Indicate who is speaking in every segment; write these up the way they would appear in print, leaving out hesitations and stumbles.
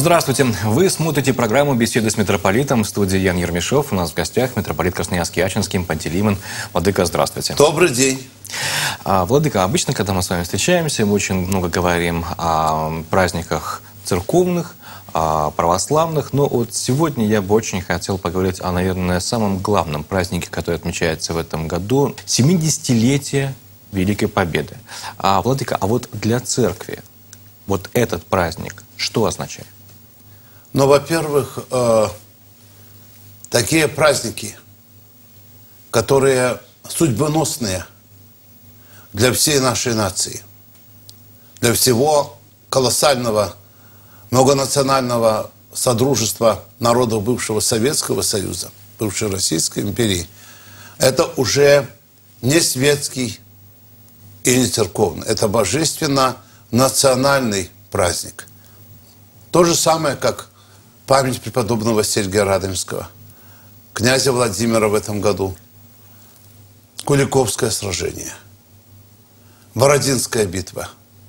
Speaker 1: Здравствуйте. Вы смотрите программу «Беседы с митрополитом». В студии Ян Ермешов. У нас в гостях митрополит Красноярский Ачинский Пантелеймон. Владыка, здравствуйте.
Speaker 2: Добрый день.
Speaker 1: Владыка, обычно, когда мы с вами встречаемся, мы очень много говорим о праздниках церковных, православных, но вот сегодня я бы очень хотел поговорить о, наверное, самом главном празднике, который отмечается в этом году – 70-летие Великой Победы. Владыка, а вот для церкви вот этот праздник что означает?
Speaker 2: Ну, во-первых, такие праздники, которые судьбоносные для всей нашей нации, для всего колоссального многонационального содружества народов бывшего Советского Союза, бывшей Российской империи, это уже не светский и не церковный, это божественно-национальный праздник. То же самое, как память преподобного Сергия Радонежского, князя Владимира в этом году, Куликовское сражение, Бородинская битва.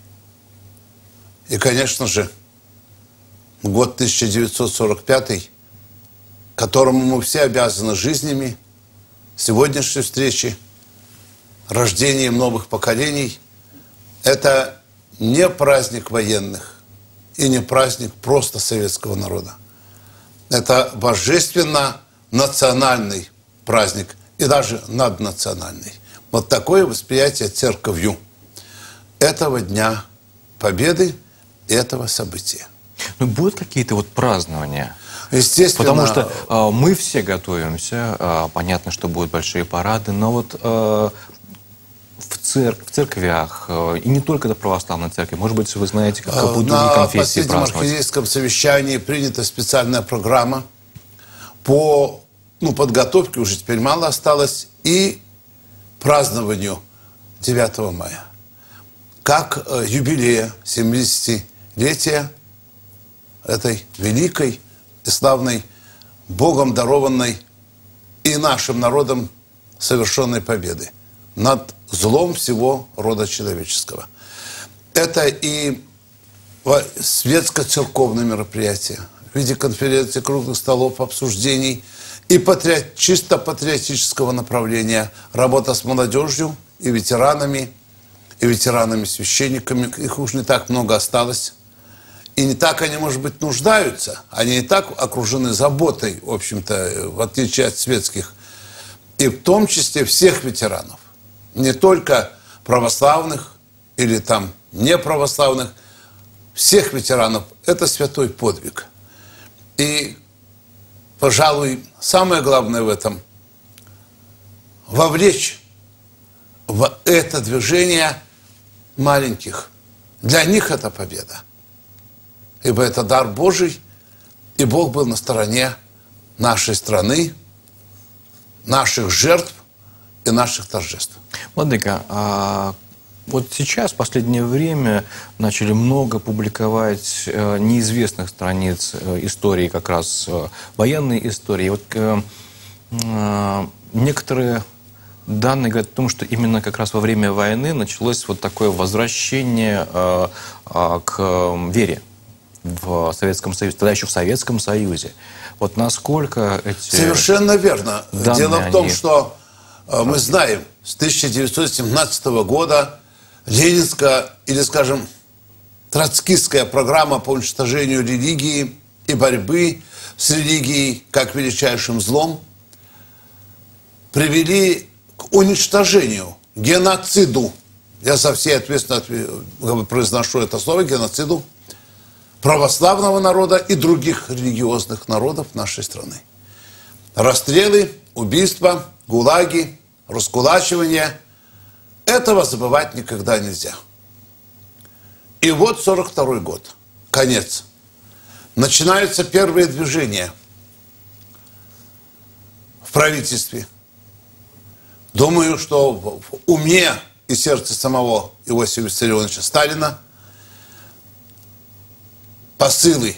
Speaker 2: И, конечно же, год 1945, которому мы все обязаны жизнями, сегодняшней встречи, рождением новых поколений. Это не праздник военных и не праздник просто советского народа. Это божественно-национальный праздник и даже наднациональный. Вот такое восприятие церковью этого Дня Победы, этого события.
Speaker 1: Ну, будут какие-то вот празднования?
Speaker 2: Естественно.
Speaker 1: Потому что мы все готовимся, понятно, что будут большие парады, но вот в церквях, и не только до православной церкви, может быть, вы знаете, как будут другие конфессии праздновать.
Speaker 2: На последнем архиерейском совещании принята специальная программа по подготовке, уже теперь мало осталось, и празднованию 9 мая. Как юбилея 70-летия этой великой и славной, Богом дарованной и нашим народом совершенной победы над злом всего рода человеческого. Это и светско-церковные мероприятия в виде конференций, круглых столов, обсуждений и чисто патриотического направления. Работа с молодежью и ветеранами-священниками. Их уж не так много осталось. И не так они, может быть, нуждаются. Они и так окружены заботой, в общем-то, в отличие от светских. И в том числе всех ветеранов. Не только православных или там неправославных. Всех ветеранов. Это святой подвиг. И, пожалуй, самое главное в этом – вовлечь в это движение маленьких. Для них это победа. Ибо это дар Божий, и Бог был на стороне нашей страны, наших жертв и наших торжеств.
Speaker 1: Владыка, вот сейчас, в последнее время, начали много публиковать неизвестных страниц истории, как раз военной истории. Вот некоторые данные говорят о том, что именно как раз во время войны началось вот такое возвращение к вере в Советском Союзе, тогда еще в Советском Союзе. Вот насколько эти...
Speaker 2: Совершенно верно.
Speaker 1: Данные,
Speaker 2: дело в том, что мы знаем, с 1917 года ленинская или, скажем, троцкистская программа по уничтожению религии и борьбы с религией как величайшим злом привели к уничтожению, геноциду, я со всей ответственностью произношу это слово, геноциду православного народа и других религиозных народов нашей страны. Расстрелы, убийства, гулаги, раскулачивание – этого забывать никогда нельзя. И вот 42-й год, конец. Начинаются первые движения в правительстве. Думаю, что в уме и сердце самого Иосифа Виссарионовича Сталина посылы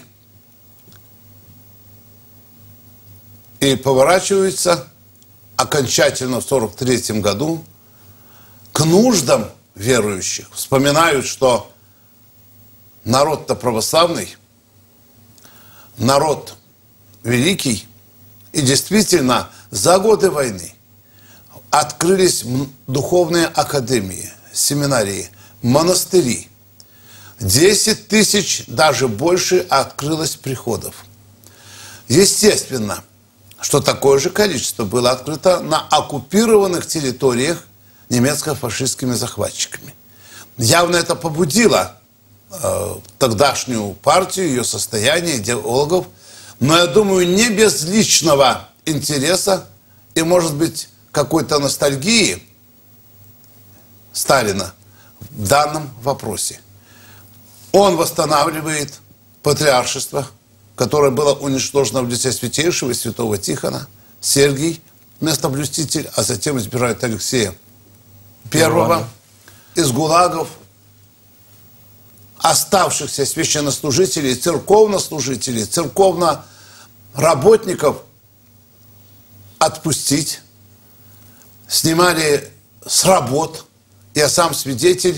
Speaker 2: и поворачиваются окончательно в 1943 году к нуждам верующих. Вспоминают, что народ-то православный, народ великий, и действительно за годы войны открылись духовные академии, семинарии, монастыри. 10 тысяч, даже больше, открылось приходов. Естественно, что такое же количество было открыто на оккупированных территориях немецко-фашистскими захватчиками. Явно это побудило тогдашнюю партию, ее состояние, идеологов, но, я думаю, не без личного интереса и, может быть, какой-то ностальгии Сталина в данном вопросе. Он восстанавливает патриаршество, которое было уничтожено в лице святейшего и святого Тихона. Сергий, местоблюститель, а затем избирает Алексея I из ГУЛАГов. Оставшихся священнослужителей, церковнослужителей, церковно-работников отпустить. Снимали с работ. Я сам свидетель.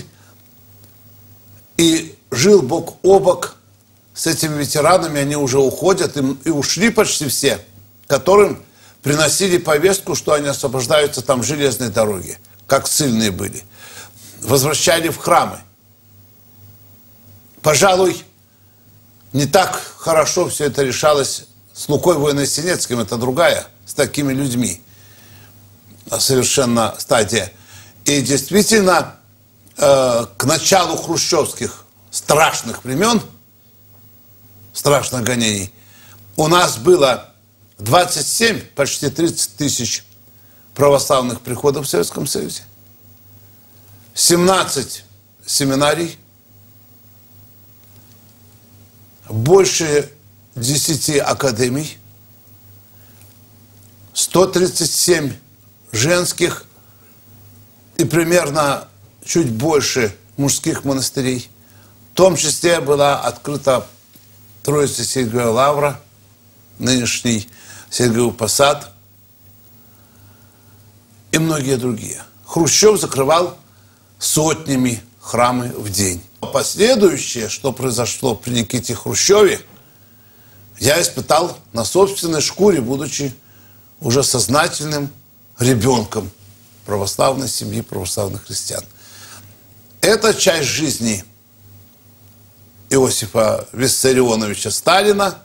Speaker 2: И жил бок о бок с этими ветеранами. Они уже уходят и ушли почти все, которым приносили повестку, что они освобождаются там железной дороги, как ссыльные были. Возвращали в храмы. Пожалуй, не так хорошо все это решалось с Лукой Воиносенецким, это другая, с такими людьми. Совершенно стадия. И действительно, к началу хрущевских страшных времен, страшных гонений, у нас было 27, почти 30 тысяч православных приходов в Советском Союзе, 17 семинарий, больше 10 академий, 137 женских и примерно чуть больше мужских монастырей. В том числе была открыта Троица Сергиева Лавра, нынешний Сергиев Посад и многие другие. Хрущев закрывал сотнями храмы в день. Последующее, что произошло при Никите Хрущеве, я испытал на собственной шкуре, будучи уже сознательным ребенком православной семьи, православных христиан. Эта часть жизни Иосифа Виссарионовича Сталина,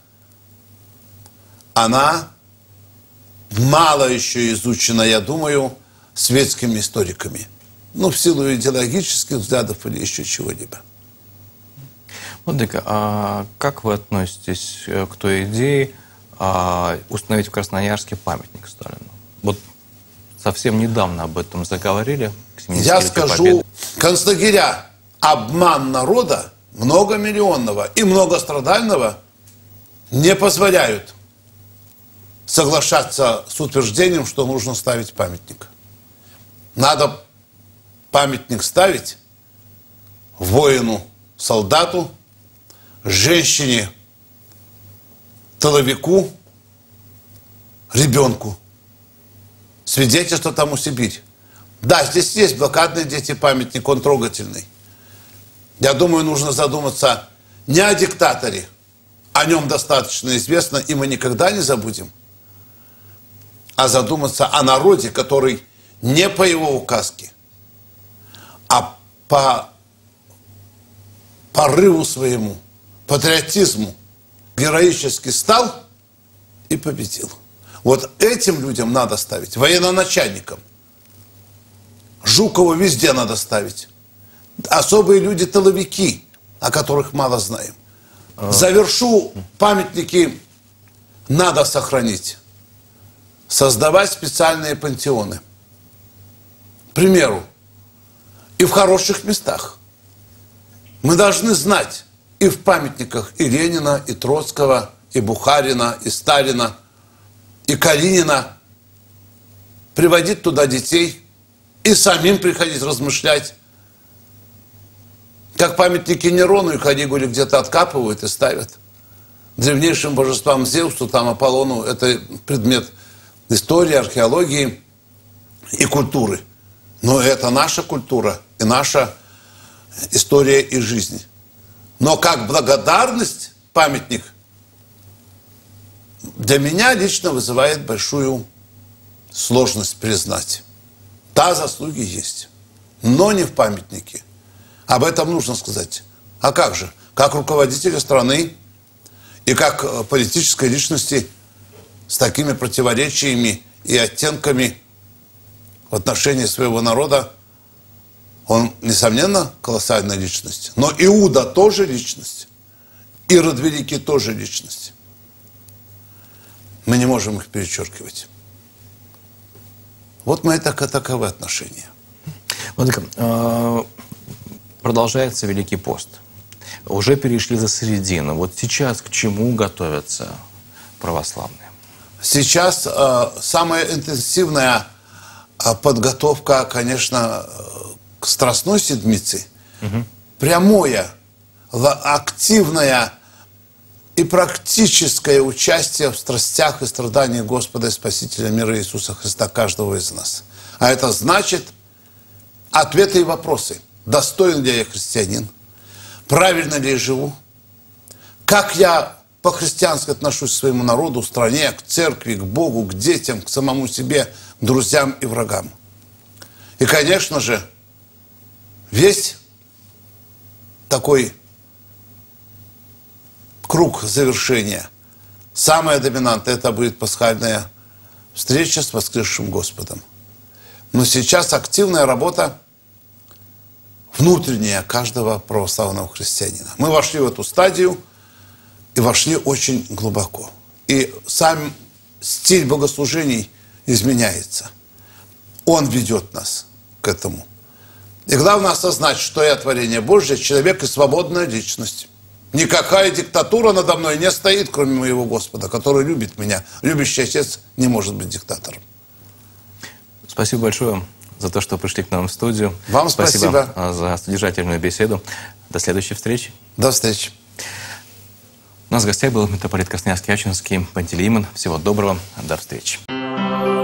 Speaker 2: она мало еще изучена, я думаю, светскими историками. Ну, в силу идеологических взглядов или еще чего-либо.
Speaker 1: Владыка, а как вы относитесь к той идее установить в Красноярске памятник Сталину? Вот совсем недавно об этом заговорили.
Speaker 2: Я скажу, концлагеря, обман народа многомиллионного и многострадального не позволяют соглашаться с утверждением, что нужно ставить памятник. Надо памятник ставить воину, солдату, женщине, тыловику, ребенку. Свидетельство тому Сибирь. Да, здесь есть блокадные дети памятник, он трогательный. Я думаю, нужно задуматься не о диктаторе, о нем достаточно известно, и мы никогда не забудем, а задуматься о народе, который не по его указке, а по порыву своему, патриотизму героически стал и победил. Вот этим людям надо ставить, военноначальникам. Жукову везде надо ставить. Особые люди-тыловики, о которых мало знаем. Завершу, памятники надо сохранить. Создавать специальные пантеоны. К примеру, и в хороших местах. Мы должны знать и в памятниках и Ленина, и Троцкого, и Бухарина, и Сталина, и Калинина, приводить туда детей и самим приходить размышлять. Как памятники Нерону и Калигуле где-то откапывают и ставят. Древнейшим божествам Зевсу, там Аполлону, это предмет истории, археологии и культуры. Но это наша культура и наша история и жизнь. Но как благодарность памятник для меня лично вызывает большую сложность признать. Да, заслуги есть, но не в памятнике. Об этом нужно сказать. А как же? Как руководителя страны и как политической личности с такими противоречиями и оттенками в отношении своего народа, он, несомненно, колоссальная личность. Но Иуда тоже личность. Ирод Великий тоже личность. Мы не можем их перечеркивать. Вот мы таковы отношения.
Speaker 1: Владыка, продолжается Великий пост. Уже перешли за середину. Вот сейчас к чему готовятся православные?
Speaker 2: Сейчас самая интенсивная подготовка, конечно, к Страстной Седмице. Прямое, активное и практическое участие в страстях и страданиях Господа и Спасителя мира Иисуса Христа каждого из нас. А это значит ответы и вопросы. Достоин ли я христианин? Правильно ли я живу? Как я по-христиански отношусь к своему народу, стране, к церкви, к Богу, к детям, к самому себе, к друзьям и врагам? И, конечно же, весь такой круг завершения, самая доминантная, это будет пасхальная встреча с воскресшим Господом. Но сейчас активная работа внутренняя каждого православного христианина. Мы вошли в эту стадию и вошли очень глубоко. И сам стиль богослужений изменяется. Он ведет нас к этому. И главное осознать, что я творение Божье, человек и свободная личность. Никакая диктатура надо мной не стоит, кроме моего Господа, который любит меня. Любящий отец не может быть диктатором. Спасибо
Speaker 1: большое за то, что пришли к нам в студию.
Speaker 2: Вам спасибо
Speaker 1: за содержательную беседу. До следующей встречи.
Speaker 2: До встречи.
Speaker 1: У нас в гостях был митрополит Красноярский-Ачинский Пантелеимон. Всего доброго. До встречи.